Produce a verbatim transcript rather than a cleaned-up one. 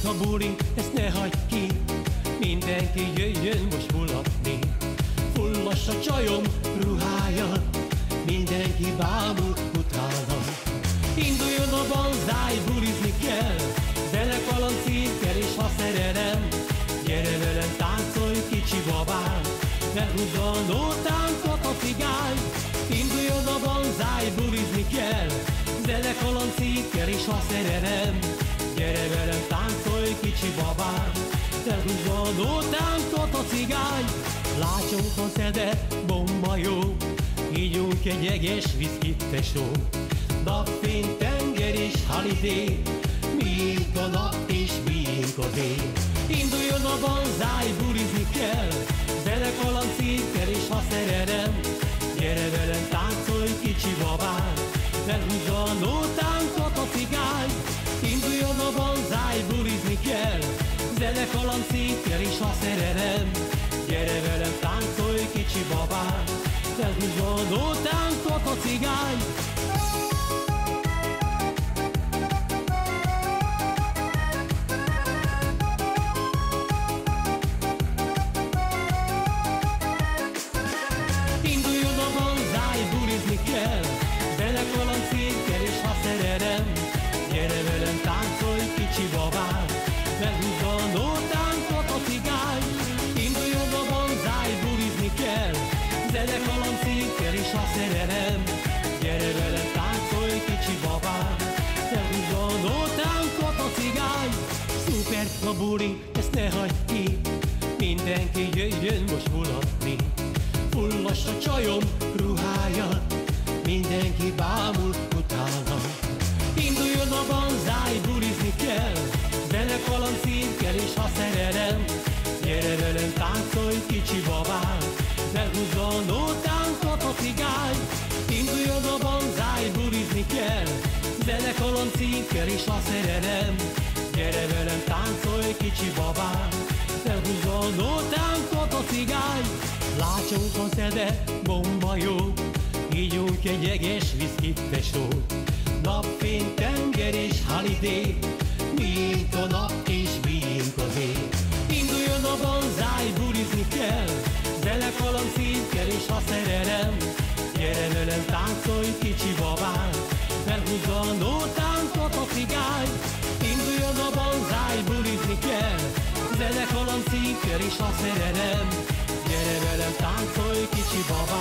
a buli, ezt ne hagyd ki, mindenki jöjjön most mulatni. Fullas a csajom ruhája, mindenki bámul utána. Induljon a banzáj, bulizni kell, zenekaland, cirkel és ha szerelem. Gyere velem, táncolj kicsi babám, ne húzza a nótánkot a cigány. Induljon a banzáj, bulizni kell, zenekaland, cirkel és ha szerelem. Gyere velem, táncolj kicsi babám, ne húzza a nótánkot a cigány. Látsunk a szede, bomba jó, ígyunk egy jeges viszkit, tesó. Napfény, tenger és halidé, miénk a nap és miénk a dél. Induljon a banzáj, bulizni kell, zenekaland, cirkel és ha szerelem. Gyere velem, táncolj kicsi babám, ne húzza a nótánkat a cigány. Induljon a banzáj, bulizni kell, zenekaland, cirkel és ha szerelem. Gyere velem, táncolj kicsi babám, ne húzza a nótánkat a cigány. Induljon a banzáj, bulizni kell, zenekaland, cirkel és ha szerelem. Gyere velem, táncolj kicsi babám, ne húzza a nótánkat a cigány. Induljon a banzáj, bulizni kell, zenekaland, cirkel és ha szerelem. Gyere velem, táncolj kicsi babám, ne húzza a nótánkat a cigány. Szuper a buli, ezt ne hagyd ki, mindenki jöjjön most mulatni. Fullas a csajom ruhája, mindenki bámul utána. Induljon a banzáj, bulizni kell, zenekaland, cirkel és ha szerelem. Gyere velem, táncolj kicsi babám, ne húzza a nótánkat a cigány. Induljon a banzáj, bulizni kell, zenekaland, cirkel és ha szerelem. Gyere velem, táncolj kicsi babám, ne húzza a nótánkat a cigány. Látsunk a szede, bomba jó, ígyunk egy jeges viszkit, tesó. Napfény, tenger és halidé, miénk a nap és miénk a dél. Induljon a banzáj, bulizni kell, zenekaland, cirkel és ha szerelem. Gyere velem, táncolj kicsi babám, ne húzza a nótánkat a cigány. Induljon a banzáj, bulizni kell, zenekaland, cirkel és ha szerelem. Gyere velem, táncolj kicsi babám.